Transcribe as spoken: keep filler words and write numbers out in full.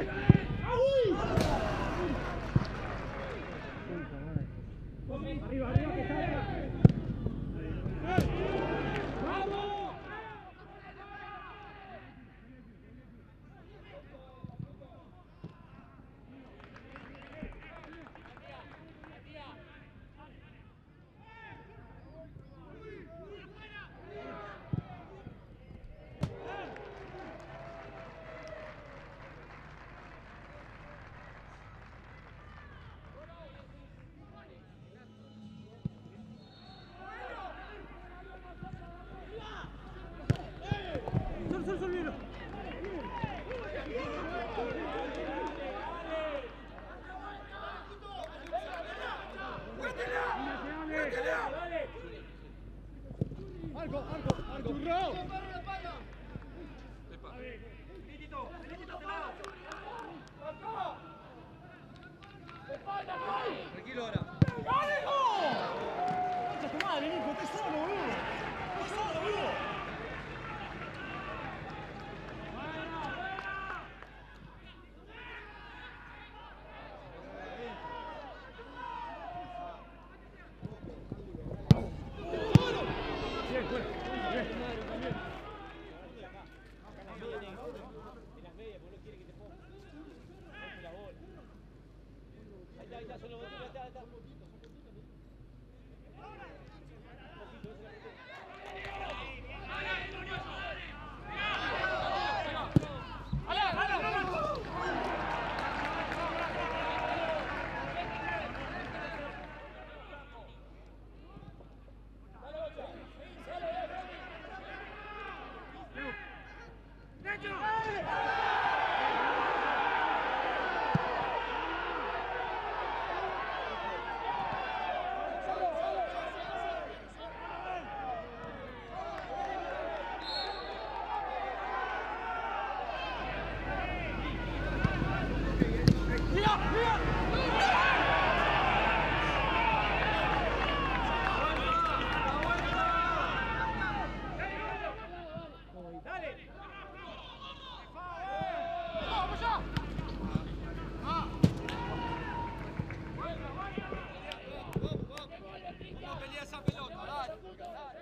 Arriba, arriba, que salga. ¡Vamos! Sol, sol, sol, mira. Algo, algo, algo. ¡Churro! ¡Felicito! ¡Felicito! Tranquilo ahora. ¡Dale, go! ¡Concha tu madre, hijo! ¡Estás solo, boludo! ¡Estás solo, boludo! No pelea esa pelota, dale.